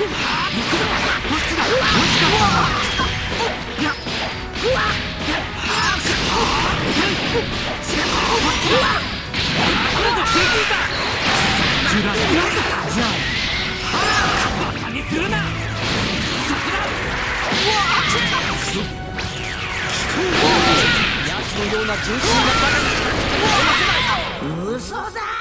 奴のような純粋なバカにしか使いこなせない。 嘘だ。